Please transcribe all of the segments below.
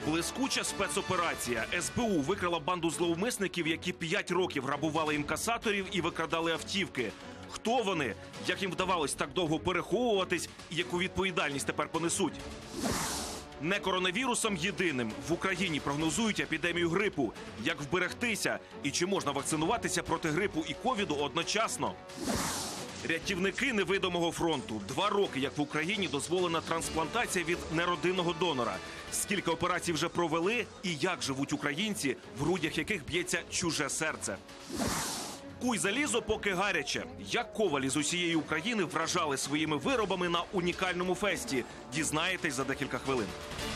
Блискуча спецоперація. СБУ викрила банду зловмисників, які 5 років грабували інкасаторів і викрадали автівки. Хто вони? Як їм вдавалось так довго переховуватись і яку відповідальність тепер понесуть? Не коронавірусом єдиним. В Україні прогнозують епідемію грипу. Як вберегтися? І чи можна вакцинуватися проти грипу і ковіду одночасно? Рятівники невидимого фронту. 2 роки, як в Україні дозволена трансплантація від неродинного донора. Скільки операцій вже провели і як живуть українці, в грудях яких б'ється чуже серце. Куй залізо, поки гаряче. Як ковалі з усієї України вражали своїми виробами на унікальному фесті. Дізнаєтесь за декілька хвилин.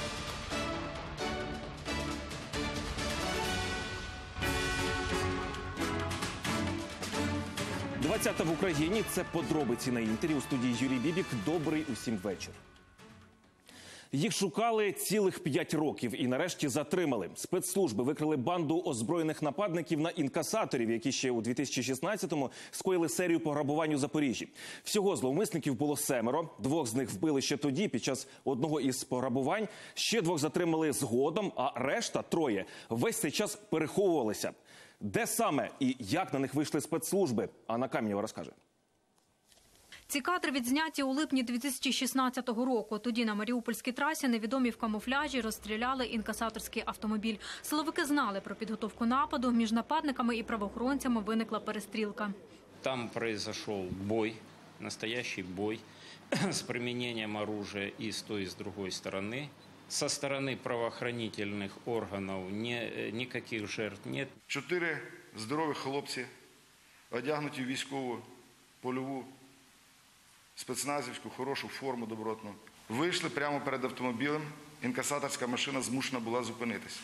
20-та в Україні – це подробиці на інтері. У студії Юрій Бібік. Добрий усім вечір. Їх шукали цілих 5 років і нарешті затримали. Спецслужби викрили банду озброєних нападників на інкасаторів, які ще у 2016-му скоїли серію пограбувань у Запоріжжі. Всього зловмисників було 7. 2 з них вбили ще тоді, під час одного із пограбувань. Ще 2 затримали згодом, а решта, 3, весь цей час переховувалися. Де саме і як на них вийшли спецслужби? Анна Каменєва розкаже. Ці кадри відзняті у липні 2016 року. Тоді на Маріупольській трасі невідомі в камуфляжі розстріляли інкасаторський автомобіль. Силовики знали про підготовку нападу. Між нападниками і правоохоронцями виникла перестрілка. Там произошел бой, настоящий бой с применением оружия и с той, и с другой стороны. Со стороны правоохранительных органов никаких жертв нет. 4 здорових хлопці, одягнуті в військову, польову, спецназівську, хорошу форму добротну. Вийшли прямо перед автомобілем, інкасаторська машина змушена була зупинитися.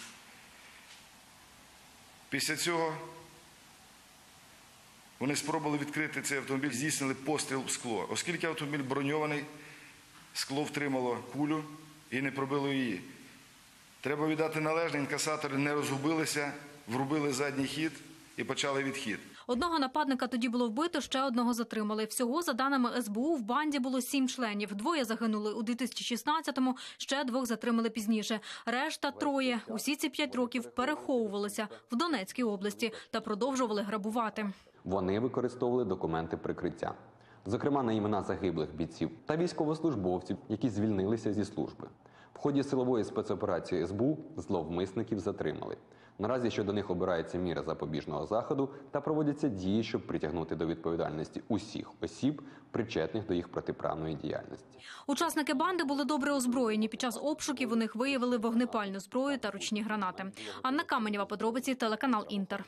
Після цього вони спробували відкрити цей автомобіль, здійснили постріл в скло. Оскільки автомобіль броньований, скло втримало кулю і не пробило її. Треба віддати належне, інкасатори не розгубилися, врубили задній хід і почали відхід. Одного нападника тоді було вбито, ще одного затримали. Всього, за даними СБУ, в банді було 7 членів. 2 загинули у 2016-му, ще 2 затримали пізніше. Решта 3. Усі ці 5 років переховувалися в Донецькій області та продовжували грабувати. Вони використовували документи прикриття. Зокрема, на імена загиблих бійців та військовослужбовців, які звільнилися зі служби. В ході силової спецоперації СБУ зловмисників затримали. Наразі щодо них обирається міра запобіжного заходу та проводяться дії, щоб притягнути до відповідальності усіх осіб, причетних до їх протиправної діяльності. Учасники банди були добре озброєні. Під час обшуків у них виявили вогнепальну зброю та ручні гранати. Анна Каменєва, подробиці, телеканал «Інтер».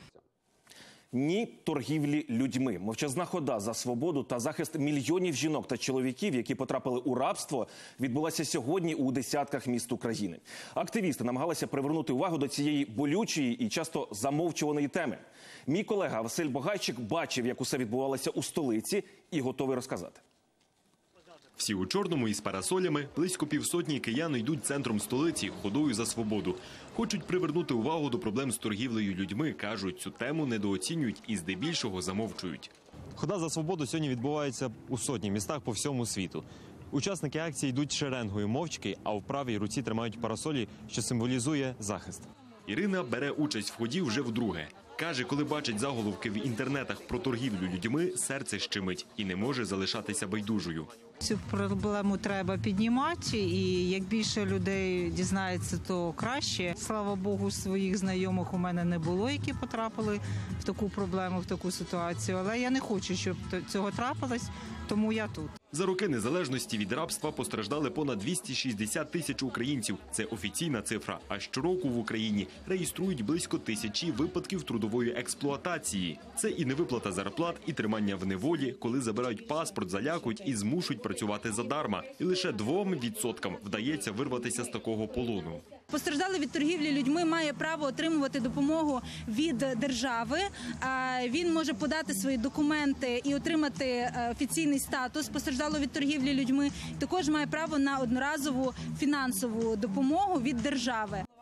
Ні торгівлі людьми. Мовчазна хода за свободу та захист мільйонів жінок та чоловіків, які потрапили у рабство, відбулася сьогодні у десятках міст України. Активісти намагалися привернути увагу до цієї болючої і часто замовчуваної теми. Мій колега Василь Богайчик бачив, як усе відбувалося у столиці, і готовий розказати. Всі у чорному із парасолями, близько півсотні киян йдуть центром столиці ходою за свободу. Хочуть привернути увагу до проблем з торгівлею людьми, кажуть, цю тему недооцінюють і здебільшого замовчують. Хода за свободу сьогодні відбувається у сотні містах по всьому світу. Учасники акції йдуть шеренгою мовчки, а в правій руці тримають парасолі, що символізує захист. Ірина бере участь в ході вже вдруге. Каже, коли бачить заголовки в інтернетах про торгівлю людьми, серце щемить і не може залишатися байдужою. Цю проблему треба піднімати, і як більше людей дізнається, то краще. Слава Богу, своїх знайомих у мене не було, які потрапили в таку проблему, в таку ситуацію. Але я не хочу, щоб цього трапилось, тому я тут. За роки незалежності від рабства постраждали понад 260 тисяч українців. Це офіційна цифра. А щороку в Україні реєструють близько 1000 випадків трудової експлуатації. Це і невиплата зарплат, і тримання в неволі, коли забирають паспорт, залякують і змушують працювати задарма. І лише 2% вдається вирватися з такого полону. Постраждалий від торгівлі людьми має право отримувати допомогу від держави. Він може подати свої документи і отримати офіційний статус постраждалого від торгівлі людьми. Також має право на одноразову фінансову допомогу від держави.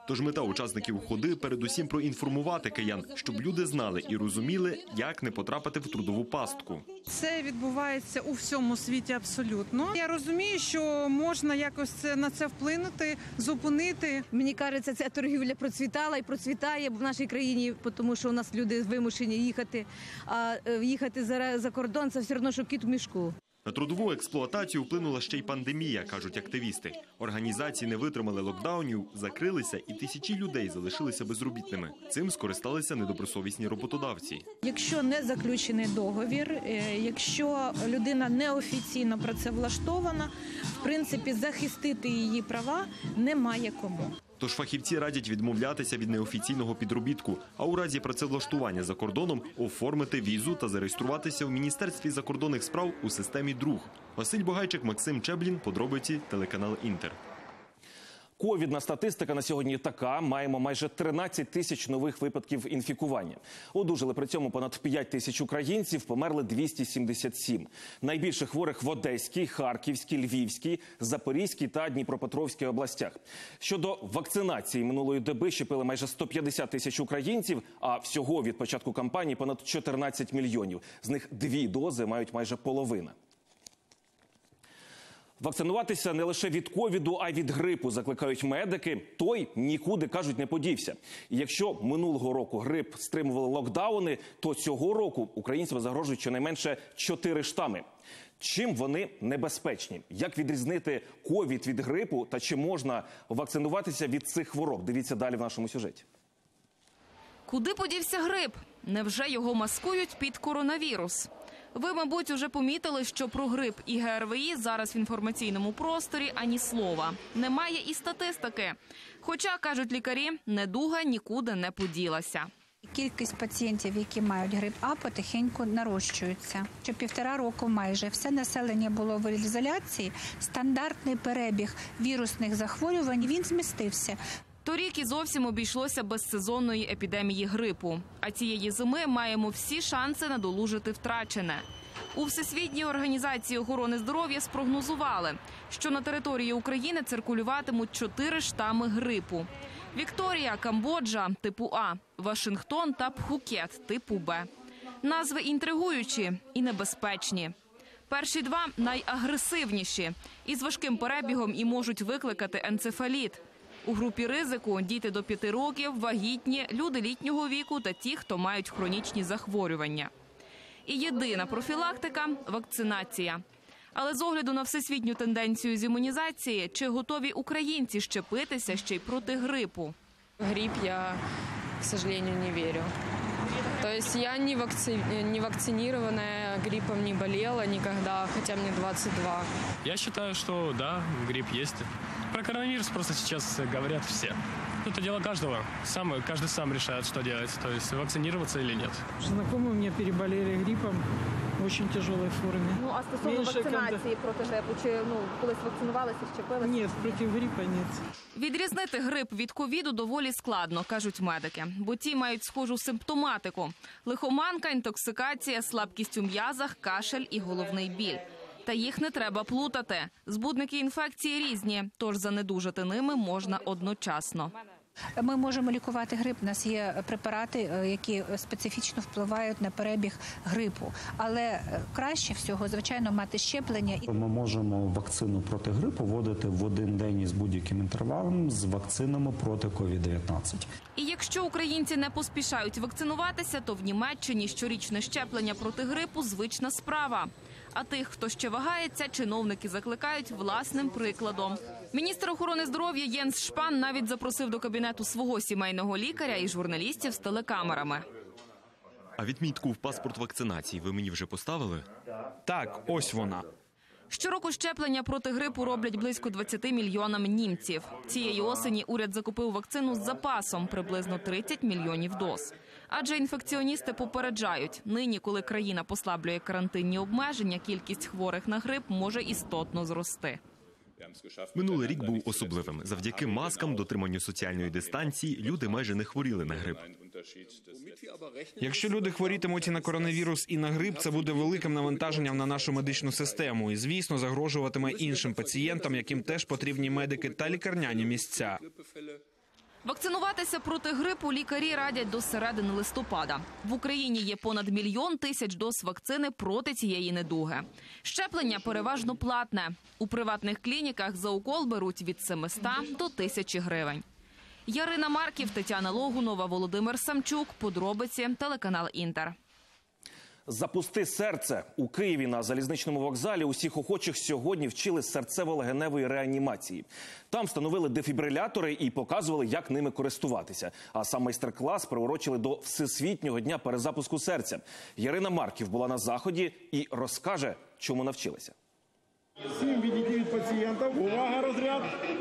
Тож мета учасників ходи передусім проінформувати киян, щоб люди знали і розуміли, як не потрапити в трудову пастку. Це відбувається у всьому світі абсолютно. Я розумію, що можна якось на це вплинути, зупинити. Мені кажеться, ця торгівля процвітала і процвітає в нашій країні, тому що у нас люди вимушені їхати, а їхати за кордон – це все одно, що кіт в мішку. На трудову експлуатацію вплинула ще й пандемія, кажуть активісти. Організації не витримали локдаунів, закрилися і тисячі людей залишилися безробітними. Цим скористалися недобросовісні роботодавці. Якщо не заключений договір, якщо людина неофіційно працевлаштована, в принципі, захистити її права немає кому. Тож фахівці радять відмовлятися від неофіційного підробітку, а у разі працевлаштування за кордоном оформити візу та зареєструватися в Міністерстві закордонних справ у системі «Друг». Василь Бугайчик, Максим Чеблін, подробиці, телеканал «Інтер». Ковідна статистика на сьогодні така. Маємо майже 13 тисяч нових випадків інфікування. Одужали при цьому понад 5 тисяч українців, померли 277. Найбільше хворих в Одеській, Харківській, Львівській, Запорізькій та Дніпропетровській областях. Щодо вакцинації, минулої доби щепили майже 150 тисяч українців, а всього від початку кампанії понад 14 мільйонів. З них 2 дози мають майже половина. Вакцинуватися не лише від ковіду, а й від грипу, закликають медики. Той нікуди, кажуть, не подівся. І якщо минулого року грип стримували локдауни, то цього року українцям загрожують щонайменше 4 штами. Чим вони небезпечні? Як відрізнити ковід від грипу та чи можна вакцинуватися від цих хвороб? Дивіться далі в нашому сюжеті. Куди подівся грип? Невже його маскують під коронавірус? Ви, мабуть, уже помітили, що про грип і ГРВІ зараз в інформаційному просторі ані слова. Немає і статистики. Хоча, кажуть лікарі, недуга нікуди не поділася. Кількість пацієнтів, які мають грип А, потихеньку нарощується. Що 1,5 року майже все населення було в ізоляції, стандартний перебіг вірусних захворювань, він змістився. Торік і зовсім обійшлося без сезонної епідемії грипу. А цієї зими маємо всі шанси надолужити втрачене. У Всесвітній організації охорони здоров'я спрогнозували, що на території України циркулюватимуть 4 штами грипу. Вікторія, Камбоджа – типу А, Вашингтон та Пхукет – типу Б. Назви інтригуючі і небезпечні. Перші 2 – найагресивніші, із важким перебігом і можуть викликати енцефаліт. У групі ризику – діти до 5 років, вагітні, люди літнього віку та ті, хто мають хронічні захворювання. І єдина профілактика – вакцинація. Але з огляду на всесвітню тенденцію з імунізації, чи готові українці щепитися ще й проти грипу? Грипп я, к сожалению, не верю. То есть я не вакцинированная, гриппом не болела никогда, хотя мне 22. Я считаю, что да, грипп есть. Про коронавирус просто сейчас говорят все. Это дело каждого. Каждый сам решает, что делать, то есть вакцинироваться или нет. Знакомые у меня переболели гриппом в очень тяжелой форме. Ну, а стосовно вакцинації проти грипу, чи колись вакцинувалися, щепилися? Ні, проти грипу ні. Відрізнити грип від ковіду доволі складно, кажуть медики, бо ті мають схожу симптоматику – лихоманка, інтоксикація, слабкість у м'язах, кашель і головний біль. Та їх не треба плутати. Збудники інфекції різні, тож занедужати ними можна одночасно. Ми можемо лікувати грип. У нас є препарати, які специфічно впливають на перебіг грипу. Але краще всього, звичайно, мати щеплення. Ми можемо вакцину проти грипу вводити в один день із будь-яким інтервалом з вакцинами проти COVID-19. І якщо українці не поспішають вакцинуватися, то в Німеччині щорічне щеплення проти грипу – звична справа. А тих, хто ще вагається, чиновники закликають власним прикладом. Міністр охорони здоров'я Єнс Шпан навіть запросив до кабінету свого сімейного лікаря і журналістів з телекамерами. А відмітку в паспорт вакцинації ви мені вже поставили? Так, ось вона. Щороку щеплення проти грипу роблять близько 20 мільйонам німців. Цієї осені уряд закупив вакцину з запасом – приблизно 30 мільйонів доз. Адже інфекціоністи попереджають, нині, коли країна послаблює карантинні обмеження, кількість хворих на грип може істотно зрости. Минулий рік був особливим. Завдяки маскам, дотриманню соціальної дистанції, люди майже не хворіли на грип. Якщо люди хворітимуть і на коронавірус, і на грип, це буде великим навантаженням на нашу медичну систему. І, звісно, загрожуватиме іншим пацієнтам, яким теж потрібні медики та лікарняні місця. Вакцинуватися проти грипу лікарі радять до середини листопада. В Україні є понад 1 мільйон тисяч доз вакцини проти цієї недуги. Щеплення переважно платне. У приватних клініках за укол беруть від 700 до 1000 гривень. Ярина Марків, Тетяна Логунова, Володимир Самчук. Подробиці, телеканал «Інтер». «Запусти серце». У Києві на залізничному вокзалі усіх охочих сьогодні вчили серцево-легеневої реанімації. Там встановили дефібрилятори і показували, як ними користуватися. А сам майстер-клас приурочили до Всесвітнього дня перезапуску серця. Ярина Марків була на заході і розкаже, чому навчилася. Всім відійти від пацієнтів. Увага, розряд!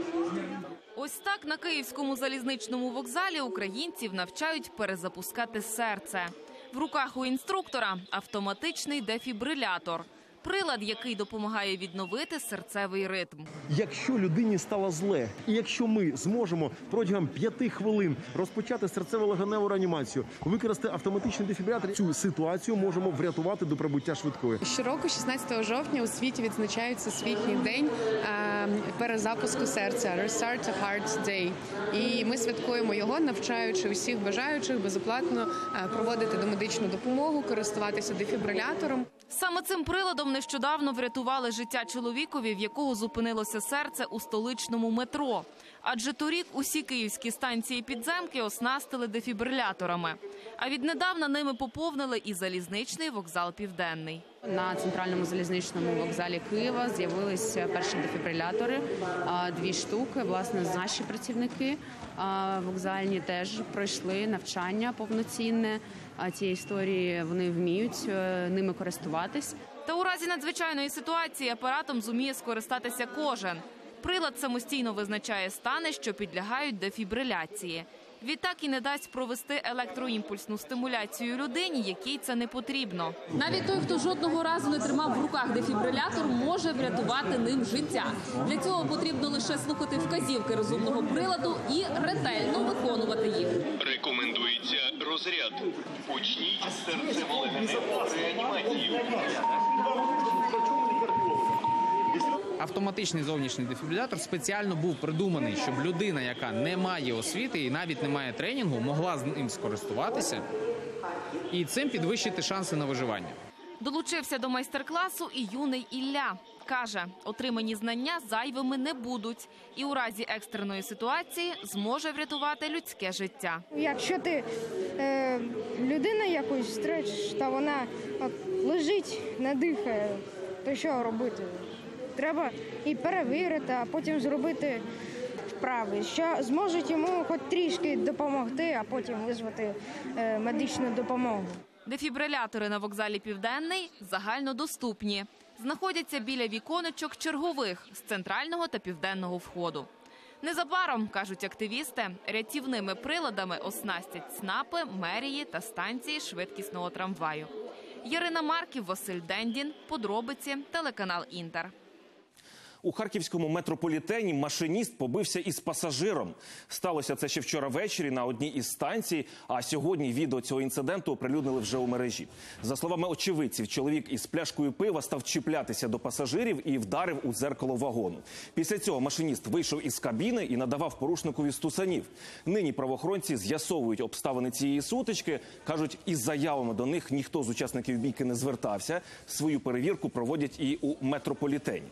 Ось так на київському залізничному вокзалі українців навчають перезапускати серце. В руках у інструктора автоматичний дефібрилятор. Прилад, який допомагає відновити серцевий ритм. Якщо людині стало зле, і якщо ми зможемо протягом 5 хвилин розпочати серцево-легеневу реанімацію, використати автоматичний дефібрилятор, цю ситуацію можемо врятувати до прибуття швидкої. Щороку, 16 жовтня, у світі відзначають Всесвітній день перезапуску серця – Restart a Heart Day. І ми святкуємо його, навчаючи усіх бажаючих безоплатно проводити домедичну допомогу, користуватися дефібрилятором. Саме цим приладом нещодавно врятували життя чоловікові, в якого зупинилося серце у столичному метро. Адже торік усі київські станції підземки оснастили дефібриляторами. А віднедавна ними поповнили і залізничний вокзал «Південний». На центральному залізничному вокзалі Києва з'явилися перші дефібрилятори, 2 штуки. Власне, наші працівники вокзальні теж пройшли навчання повноцінне цієї історії. Вони вміють ними користуватись. Та у разі надзвичайної ситуації апаратом зуміє скористатися кожен. Прилад самостійно визначає стани, що підлягають дефібриляції. Відтак і не дасть провести електроімпульсну стимуляцію людині, якій це не потрібно. Навіть той, хто жодного разу не тримав в руках дефібрилятор, може врятувати ним життя. Для цього потрібно лише слухати вказівки розумного приладу і ретельно виконувати їх. Рекомендується розряд. Почніть серцево-легеневу реанімацію. Автоматичний зовнішній дефібрилятор спеціально був придуманий, щоб людина, яка не має освіти і навіть не має тренінгу, могла з ним скористуватися і цим підвищити шанси на виживання. Долучився до майстер-класу і юний Ілля. Каже, отримані знання зайвими не будуть і у разі екстреної ситуації зможе врятувати людське життя. Якщо ти людина якусь стречиш, та вона лежить, не дихає, то що робити? Треба і перевірити, а потім зробити вправи, що зможуть йому хоч трішки допомогти, а потім визвати медичну допомогу. Дефібрилятори на вокзалі «Південний» загальнодоступні. Знаходяться біля віконечок чергових з центрального та південного входу. Незабаром, кажуть активісти, рятівними приладами оснастять ЦНАПи, мерії та станції швидкісного трамваю. Ярина Марків, Василь Дендін. Подробиці, телеканал «Інтер». У харківському метрополітені машиніст побився із пасажиром. Сталося це ще вчора ввечері на одній із станцій, а сьогодні відео цього інциденту оприлюднили вже у мережі. За словами очевидців, чоловік із пляшкою пива став чіплятися до пасажирів і вдарив у дзеркало вагону. Після цього машиніст вийшов із кабіни і надавав порушникові стусанів. Нині правоохоронці з'ясовують обставини цієї сутички. Кажуть, із заявами до них ніхто з учасників бійки не звертався. Свою перевірку проводять і у метрополітені.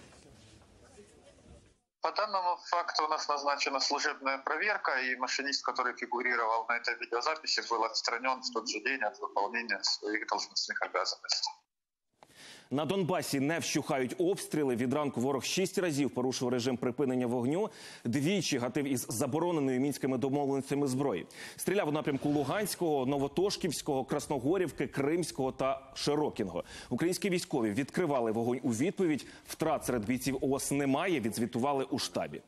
По данному факту у нас назначена служебная проверка, и машинист, который фигурировал на этой видеозаписи, был отстранен в тот же день от выполнения своих должностных обязанностей. На Донбасі не вщухають обстріли. Від ранку ворог 6 разів порушив режим припинення вогню. Двічі гатив із забороненою мінськими домовленостями зброї. Стріляв у напрямку Луганського, Новотошківського, Красногорівки, Кримського та Широкіного. Українські військові відкривали вогонь у відповідь. Втрат серед бійців ООС немає, відзвітували у штабі.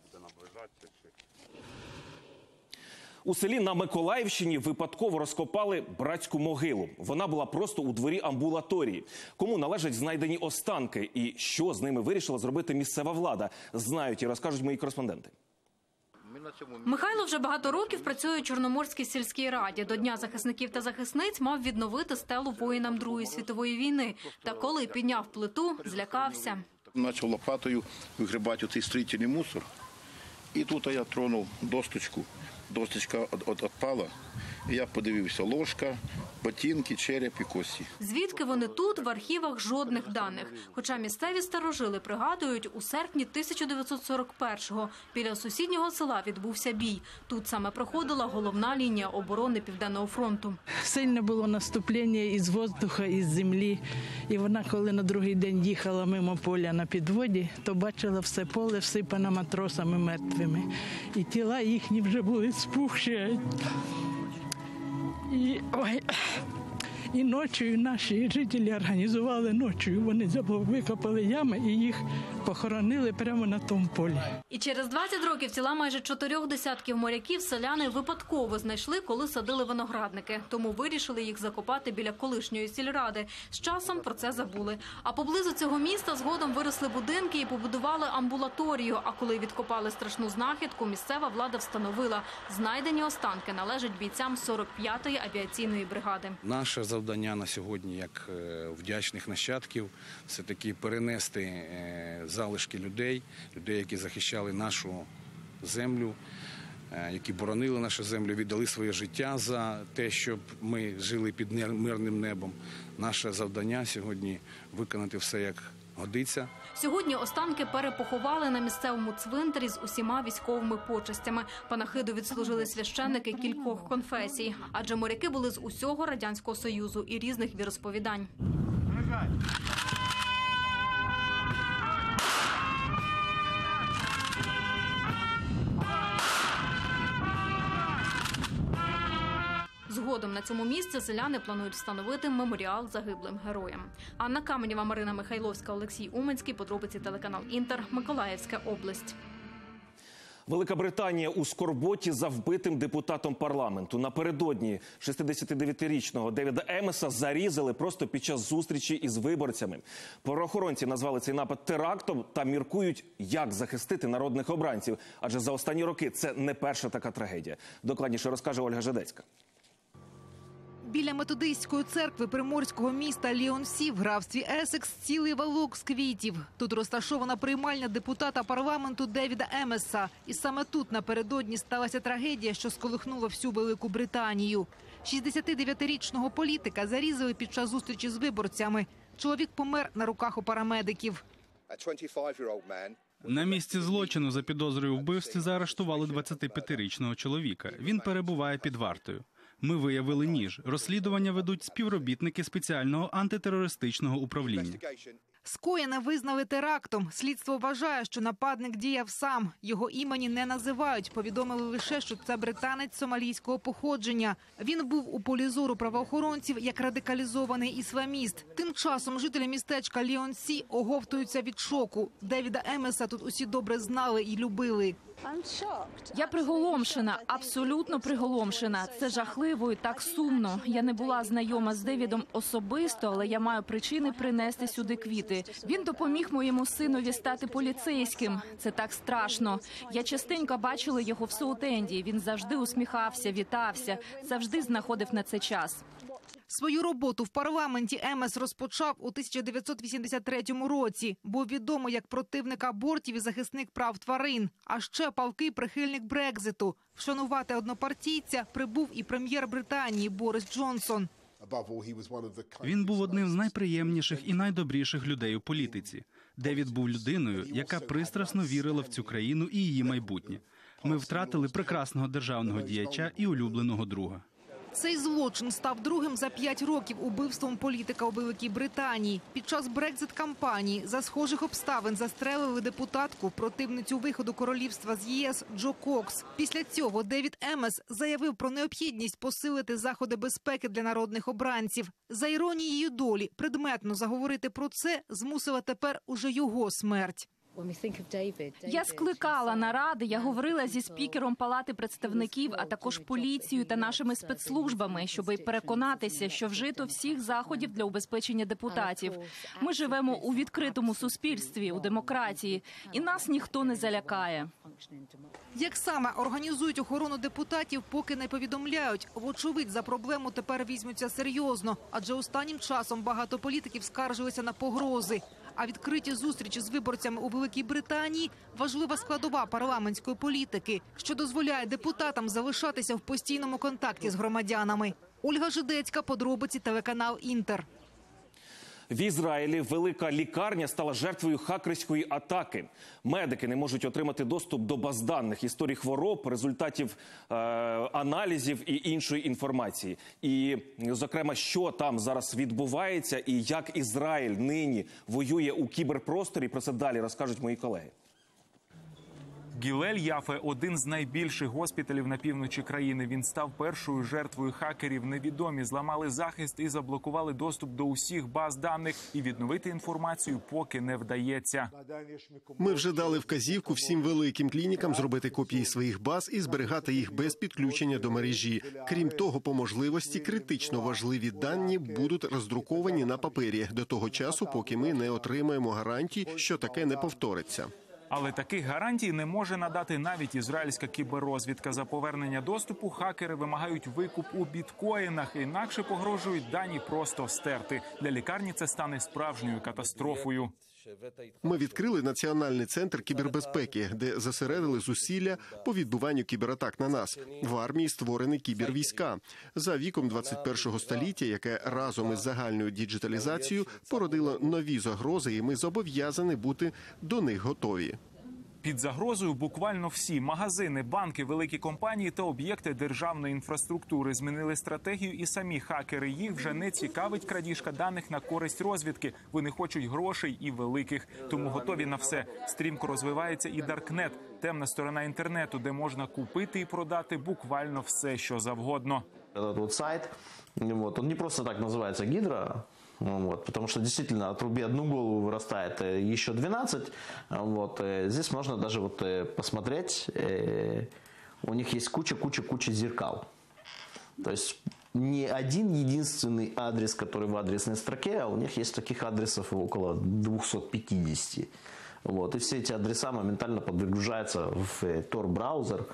У селі на Миколаївщині випадково розкопали братську могилу. Вона була просто у дворі амбулаторії. Кому належать знайдені останки і що з ними вирішила зробити місцева влада, знають і розкажуть мої кореспонденти. Михайло вже багато років працює у Чорноморській сільській раді. До Дня захисників та захисниць мав відновити стелу воїнам Другої світової війни. Та коли підняв плиту, злякався. Почав лопатою вигрібати цей строїтельний мусор. І тут я тронув досточку. досточка відпала. Я подивився: ложка, ботинки, череп і кості. Звідки вони тут, в архівах жодних даних. Хоча місцеві старожили пригадують, у серпні 1941-го біля сусіднього села відбувся бій. Тут саме проходила головна лінія оборони Південного фронту. Сильне було наступлення із воздуха, із землі. І вона, коли на другий день їхала мимо поля на підводі, то бачила все поле всипане матросами мертвими. І тіла їхні вже були спухші. І ночі наші жителі організували ночі. Вони викопали ями і їх похоронили прямо на тому полі. І через 20 років тіла майже 4 десятків моряків селяни випадково знайшли, коли садили виноградники. Тому вирішили їх закопати біля колишньої сільради. З часом про це забули. А поблизу цього міста згодом виросли будинки і побудували амбулаторію. А коли відкопали страшну знахідку, місцева влада встановила – знайдені останки належать бійцям 45-ї авіаційної бригади. Наше завдання на сьогодні, як вдячних нащадків, все-таки перенести залишки людей, які захищали нашу землю, які боронили нашу землю, віддали своє життя за те, щоб ми жили під мирним небом. Наше завдання сьогодні – виконати все, як годиться. Сьогодні останки перепоховали на місцевому цвинтарі з усіма військовими почестями. Панахиду відслужили священники кількох конфесій. Адже моряки були з усього Радянського Союзу і різних віросповідань. Згодом на цьому місці селяни планують встановити меморіал загиблим героям. Анна Каменєва, Марина Михайловська, Олексій Уменський. Подробиці телеканал «Інтер», Миколаївська область. Велика Британія у скорботі за вбитим депутатом парламенту. Напередодні 69-річного Девіда Емеса зарізали просто під час зустрічі із виборцями. Правоохоронці назвали цей напад терактом та міркують, як захистити народних обранців. Адже за останні роки це не перша така трагедія. Докладніше розкаже Ольга Жедецька. Біля методистської церкви приморського міста Ліонсі в графстві Есекс цілий валок з квітів. Тут розташована приймальня депутата парламенту Девіда Емеса. І саме тут напередодні сталася трагедія, що сколихнула всю Велику Британію. 69-річного політика зарізали під час зустрічі з виборцями. Чоловік помер на руках у парамедиків. На місці злочину за підозрою у вбивстві заарештували 25-річного чоловіка. Він перебуває під вартою. Ми виявили ніж. Розслідування ведуть співробітники спеціального антитерористичного управління. Скоєне визнали терактом. Слідство вважає, що нападник діяв сам. Його імені не називають. Повідомили лише, що це британець сомалійського походження. Він був у полі зору правоохоронців як радикалізований ісламіст. Тим часом жителі містечка Ліонсі оговтуються від шоку. Девіда Емеса тут усі добре знали і любили. Я приголомшена, абсолютно приголомшена. Це жахливо і так сумно. Я не була знайома з Девідом особисто, але я маю причини принести сюди квіти. Він допоміг моєму синові стати поліцейським. Це так страшно. Я частенько бачила його в Соутенді. Він завжди усміхався, вітався, завжди знаходив на це час. Свою роботу в парламенті Емес розпочав у 1983 році. Був відомий як противник абортів і захисник прав тварин. А ще палкий прихильник Брекзиту. Вшанувати однопартійця прибув і прем'єр Британії Борис Джонсон. Він був одним з найприємніших і найдобріших людей у політиці. Девід був людиною, яка пристрасно вірила в цю країну і її майбутнє. Ми втратили прекрасного державного діяча і улюбленого друга. Цей злочин став другим за 5 років убивством політика у Великій Британії. Під час Брекзит-кампанії за схожих обставин застрелили депутатку, противницю виходу королівства з ЄС Джо Кокс. Після цього Девід Емес заявив про необхідність посилити заходи безпеки для народних обранців. За іронією долі, предметно заговорити про це змусила тепер уже його смерть. Я скликала наради, я говорила зі спікером Палати представників, а також поліцією та нашими спецслужбами, щоб переконатися, що вжито всіх заходів для убезпечення депутатів. Ми живемо у відкритому суспільстві, у демократії, і нас ніхто не залякає. Як саме організують охорону депутатів, поки не повідомляють. Вочевидь, за проблему тепер візьмуться серйозно, адже останнім часом багато політиків скаржилися на погрози. А відкриті зустрічі з виборцями у Великій Британії – важлива складова парламентської політики, що дозволяє депутатам залишатися в постійному контакті з громадянами. Ольга Жидецька, подробиці, телеканал «Інтер». В Ізраїлі велика лікарня стала жертвою хакерської атаки. Медики не можуть отримати доступ до баз даних, історій хвороб, результатів аналізів і іншої інформації. І, зокрема, що там зараз відбувається і як Ізраїль нині воює у кіберпросторі, про це далі розкажуть мої колеги. Гілель Яфе – один з найбільших госпіталів на півночі країни. Він став першою жертвою хакерів. Невідомі зламали захист і заблокували доступ до усіх баз даних. І відновити інформацію поки не вдається. Ми вже дали вказівку всім великим клінікам зробити копії своїх баз і зберігати їх без підключення до мережі. Крім того, по можливості критично важливі дані будуть роздруковані на папері до того часу, поки ми не отримаємо гарантій, що таке не повториться. Але таких гарантій не може надати навіть ізраїльська кіберрозвідка. За повернення доступу хакери вимагають викуп у біткоїнах, інакше погрожують дані просто стерти. Для лікарні це стане справжньою катастрофою. Ми відкрили Національний центр кібербезпеки, де зосередили зусилля по відбиванню кібератак на нас. В армії створені кібервійська. За віком 21-го століття, яке разом із загальною діджиталізацією породило нові загрози, і ми зобов'язані бути до них готові. Під загрозою буквально всі – магазини, банки, великі компанії та об'єкти державної інфраструктури. Змінили стратегію і самі хакери. Їх вже не цікавить крадіжка даних на користь розвідки. Вони хочуть грошей і великих. Тому готові на все. Стрімко розвивається і Даркнет – темна сторона інтернету, де можна купити і продати буквально все, що завгодно. Этот сайт, он не просто так называется «Гидра», потому что действительно отруби одну голову вырастает еще 12. Здесь можно даже посмотреть, у них есть куча зеркал. То есть не один единственный адрес, который в адресной строке, а у них есть таких адресов около 250. И все эти адреса моментально подгружаются в Tor-браузер.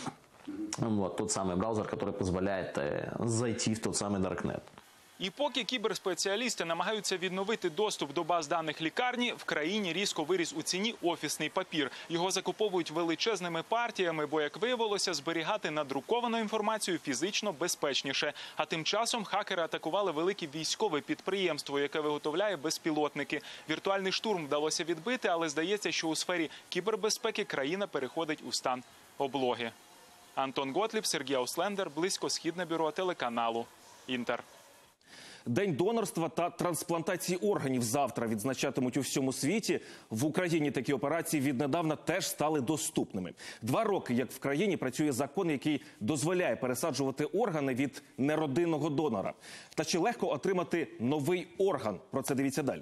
Тот самый браузер, который позволяет зайти в тот самый Darknet. І поки кіберспеціалісти намагаються відновити доступ до баз даних лікарні, в країні різко виріс у ціні офісний папір. Його закуповують величезними партіями, бо, як виявилося, зберігати надруковану інформацію фізично безпечніше. А тим часом хакери атакували велике військове підприємство, яке виготовляє безпілотники. Віртуальний штурм вдалося відбити, але здається, що у сфері кібербезпеки країна переходить у стан облоги. Антон Готліб, Сергій Ауслендер, Близькосхідне бюро телеканалу «Інтер». День донорства та трансплантації органів завтра відзначатимуть у всьому світі. В Україні такі операції віднедавна теж стали доступними. 2 роки, як в країні працює закон, який дозволяє пересаджувати органи від неродинного донора. Та чи легко отримати новий орган? Про це дивіться далі.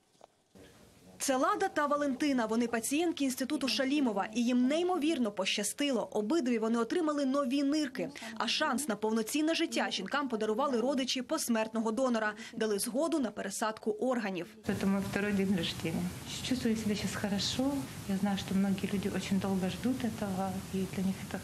Це Лада та Валентина. Вони пацієнтки інституту Шалімова. І їм неймовірно пощастило. Обидві вони отримали нові нирки. А шанс на повноцінне життя жінкам подарували родичі посмертного донора. Дали згоду на пересадку органів. Це мій другий день народження. Чувствую себе зараз хорошо. Я знаю, що багато людей дуже довго чекають цього. І для них це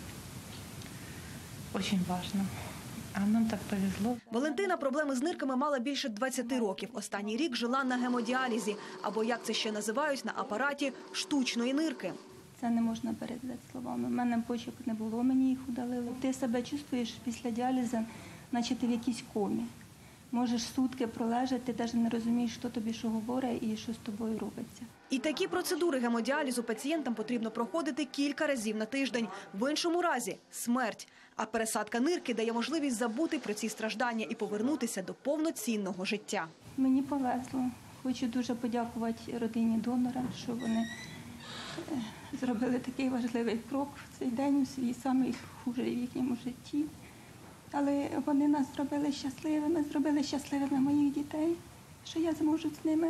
дуже важливо. А нам так повезло. Валентина проблеми з нирками мала більше 20 років. Останній рік жила на гемодіалізі, або, як це ще називають, на апараті штучної нирки. Це не можна передати словами. У мене почок не було, мені їх удалили. Ти себе чувствуєш після діалізу, наче ти в якійсь комі. Можеш сутки пролежати, ти навіть не розумієш, хто тобі що говорить і що з тобою робиться. І такі процедури гемодіалізу пацієнтам потрібно проходити кілька разів на тиждень. В іншому разі – смерть. А пересадка нирки дає можливість забути про ці страждання і повернутися до повноцінного життя. Мені повезло. Хочу дуже подякувати родині донора, що вони зробили такий важливий крок в цей день у свій самий хужий в їхньому житті. Але вони нас зробили щасливими, зробили щасливими моїх дітей, що я зможу з ними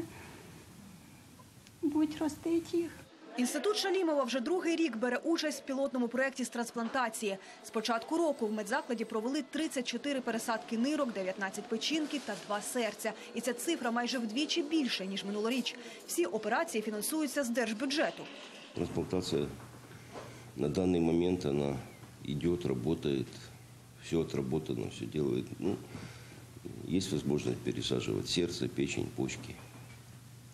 ростити їх. Інститут Шалімова вже другий рік бере участь в пілотному проєкті з трансплантації. З початку року в медзакладі провели 34 пересадки нирок, 19 печінки та 2 серця. І ця цифра майже вдвічі більше, ніж минулоріч. Всі операції фінансуються з держбюджету. Трансплантація на даний момент вона йде, працює, все отработано, все делает. Есть возможность пересаживать сердце, печень, почки.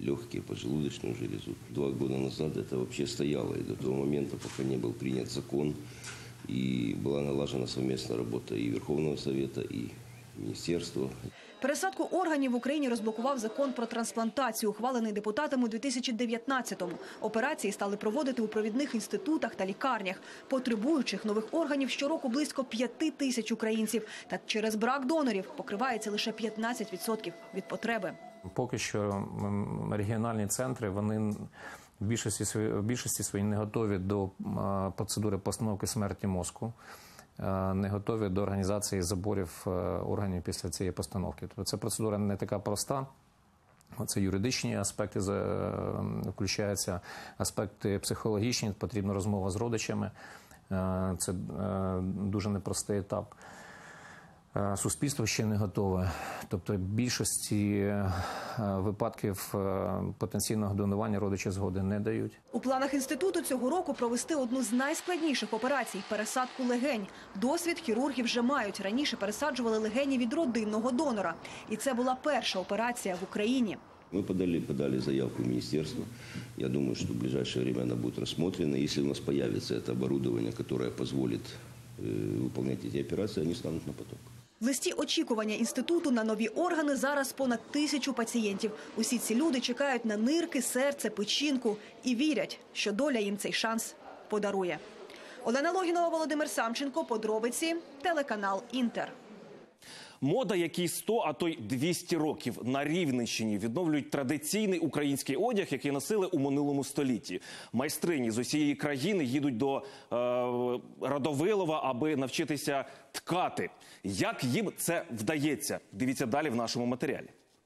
легкие, поджелудочную железу. 2 года назад это вообще стояло, и до того момента, пока не был принят закон, и была налажена совместная работа и Верховного Совета, и Министерства. Пересадку органів в Україні розблокував закон про трансплантацію, ухвалений депутатами у 2019-му. Операції стали проводити у провідних інститутах та лікарнях. Потребуючих нових органів щороку близько 5 тисяч українців. Та через брак донорів покривається лише 15% від потреби. Поки що регіональні центри, вони в більшості своїй не готові до процедури постановки смерті мозку, не готові до організації заборів органів після цієї постановки. Тобто ця процедура не така проста. Це юридичні аспекти, включаються аспекти психологічні, потрібна розмова з родичами. Це дуже непростий етап. Суспільство ще не готове. Тобто в більшості випадків потенційного донування родичі згоди не дають. У планах інституту цього року провести одну з найскладніших операцій – пересадку легень. Досвід хірургів вже мають. Раніше пересаджували легені від родинного донора. І це була перша операція в Україні. Мы подали заявку в министерство. Я думаю, что в ближайшее время она будет рассмотрена. Если у нас появится это оборудование, которое позволит выполнять эти операции, они станут на поток. В листі очікування інституту на нові органи зараз понад 1000 пацієнтів. Усі ці люди чекають на нирки, серце, печінку і вірять, що доля їм цей шанс подарує. Олена Логінова, Володимир Самченко, подробиці, телеканал «Інтер». Мода, якій 100, а то й 200 років. На Рівненщині відновлюють традиційний український одяг, який носили у минулому столітті. Майстрині з усієї країни їдуть до Радовилова, аби навчитися ткати. Як їм це вдається? Дивіться далі в нашому матеріалі.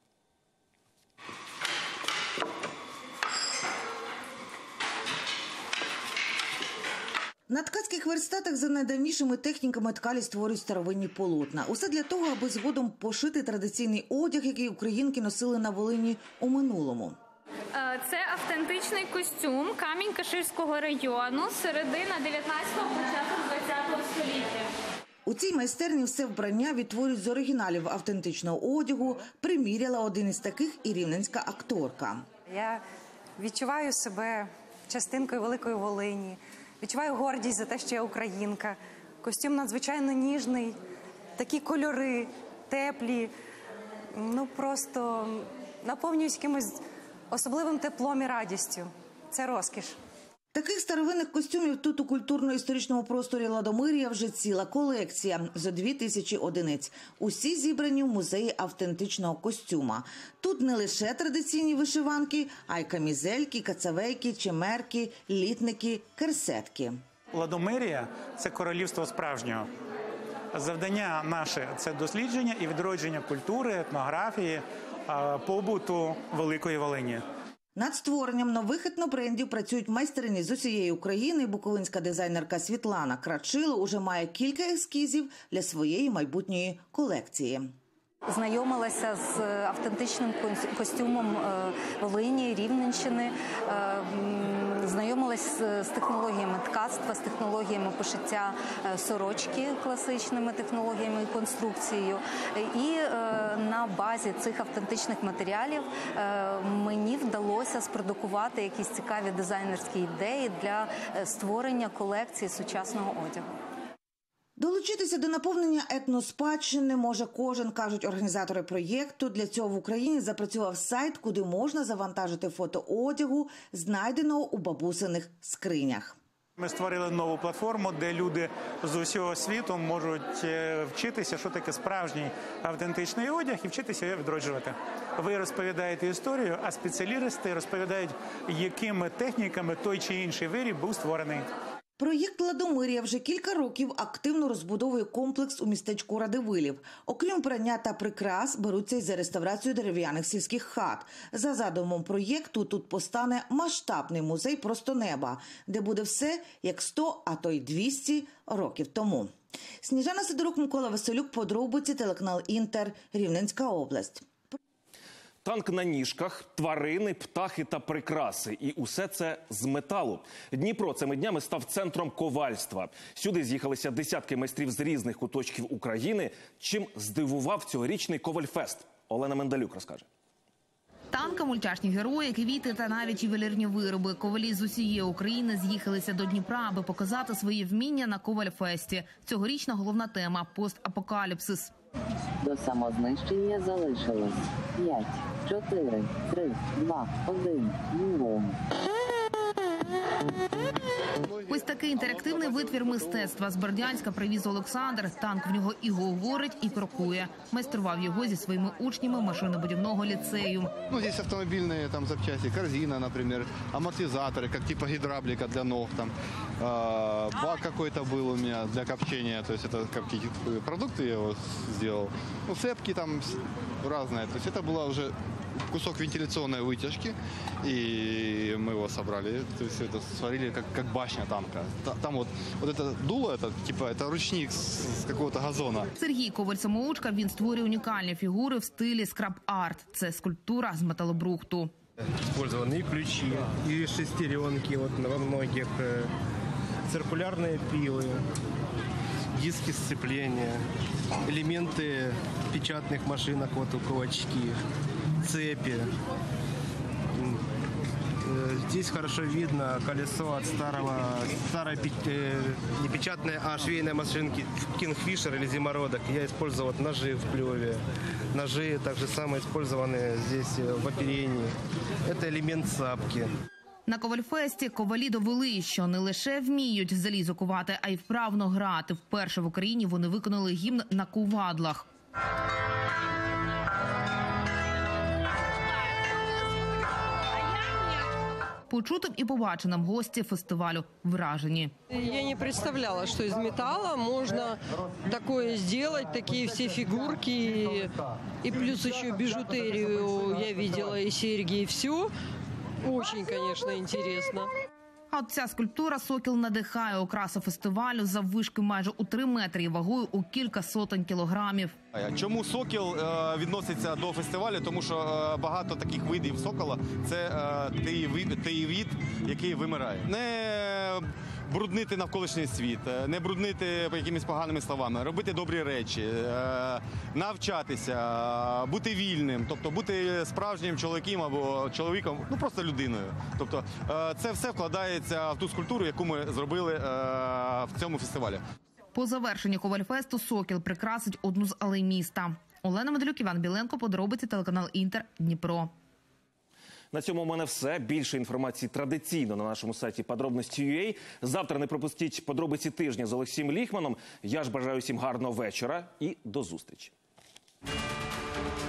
На ткацьких верстатах за найдавнішими техніками ткалі створюють старовинні полотна. Усе для того, аби згодом пошити традиційний одяг, який українки носили на Волині у минулому. Це автентичний костюм Камінь-Каширського району, середина 19-го, початок 20-го століття. У цій майстерні все вбрання відтворюють з оригіналів автентичного одягу. Приміряла один із таких і рівненська акторка. Я відчуваю себе частинкою Великої Волині. Відчуваю гордість за те, що я українка. Костюм надзвичайно ніжний, такі кольори, теплі. Просто наповнююсь якимось особливим теплом і радістю. Це розкіш. Таких старовинних костюмів тут у культурно-історичному просторі Ладомир'я вже ціла колекція зо 2000 одиниць. Усі зібрані в музеї автентичного костюма. Тут не лише традиційні вишиванки, а й камізельки, кацавейки, чемерки, літники, керсетки. Ладомир'я – це королівство справжнього. Завдання наше – це дослідження і відродження культури, етнографії, побуту Великої Волині. Над створенням нових етнобрендів працюють майстрині з усієї України. Буковинська дизайнерка Світлана Крачило уже має кілька ескізів для своєї майбутньої колекції. Знайомилася з автентичним костюмом Волині, Рівненщини, знайомилася з технологіями ткацтва, з технологіями пошиття сорочки, класичними технологіями і конструкцією. І на базі цих автентичних матеріалів мені вдалося спродукувати якісь цікаві дизайнерські ідеї для створення колекції сучасного одягу. Долучитися до наповнення етноспадщини може кожен, кажуть організатори проєкту. Для цього в Україні запрацював сайт, куди можна завантажити фото одягу, знайденого у бабусиних скринях. Ми створили нову платформу, де люди з усього світу можуть вчитися, що таке справжній автентичний одяг, і вчитися його відроджувати. Ви розповідаєте історію, а спеціалісти розповідають, якими техніками той чи інший виріб був створений. Проєкт «Ладомир'я» вже кілька років активно розбудовує комплекс у містечку Радивилів. Окрім прання та прикрас, беруться й за реставрацію дерев'яних сільських хат. За задумом проєкту тут постане масштабний музей просто неба, де буде все як 100, а то й 200 років тому. Сніжана Сидорук, Микола Василюк, подробиці, телеканал «Інтер», Рівненська область. Танк на ніжках, тварини, птахи та прикраси. І усе це з металу. Дніпро цими днями став центром ковальства. Сюди з'їхалися десятки майстрів з різних куточків України. Чим здивував цьогорічний Ковальфест? Олена Мендалюк розкаже. Альтанка, мультяшні герої, квіти та навіть ювелірні вироби. Ковалі з усієї України з'їхалися до Дніпра, аби показати свої вміння на Коваль-фесті. Цьогорічна головна тема – постапокаліпсис. До самознищення залишилось 5, 4, 3, 2, 1, 0. Ось такий інтерактивний витвір мистецтва з Бердянська привіз Олександр. Танк в нього і говорить, і крокує. Майстрував його зі своїми учнями машинобудівного ліцею. Ну, здесь автомобильные там запчасти, корзина, например, амортизаторы, как типа гидравлика для ног, там, бак какой-то был у меня для копчения, то есть это коптить продукты я его сделал. Ну, цепки там разные, то есть это была уже кусок вентиляционной вытяжки, и мы его собрали, то есть это сварили как башня танка. Там вот это дуло, это типа это ручник с какого-то газона. Сергій Коваль-самоучка, він створює унікальні фігури в стилі скрап-арт. Це скульптура з металобрухту. Использованы и ключи, и шестеренки вот во многих, циркулярные пилы, диски сцепления, элементы печатных машинок, вот у кулачки, цепи. Здесь хорошо видно колесо от старой не печатной, а швейной машинки Kingfisher или Зимородок. Я использовал вот ножи в клеве. Ножи также самые использованные здесь в оперении. Это элемент сапки. На Коваль-фесті ковалі довели, що не лише вміють залізо кувати, а й вправно грати. Вперше в Україні вони виконали гімн на ковадлах. Почутим і побаченим гості фестивалю вражені. Я не представляла, что из металла можно такое сделать, такие все фигурки, и плюс еще бижутерию я видела, и серьги, и все. Очень, конечно, интересно. А от ця скульптура «Сокіл» надихає. Окраса фестивалю заввишки майже у 3 метри і вагою у кілька сотень кілограмів. Чому сокіл відноситься до фестивалю? Тому що багато таких видів сокола – це той вид, який вимирає. Не бруднити навколишній світ, не бруднити якимись поганими словами, робити добрі речі, навчатися, бути вільним, тобто бути справжнім чоловіком або чоловіком, ну просто людиною. Тобто це все вкладається в ту скульптуру, яку ми зробили в цьому фестивалі. По завершенні Коваль-фесту «Сокіл» прикрасить одну з алей міста. Олена Медалюк, Іван Біленко, подробиці, телеканал «Інтер», Дніпро. На цьому у мене все. Більше інформації традиційно на нашому сайті подробності.ua. Завтра не пропустіть подробиці тижня з Олексієм Ліхманом. Я ж бажаю всім гарного вечора і до зустрічі.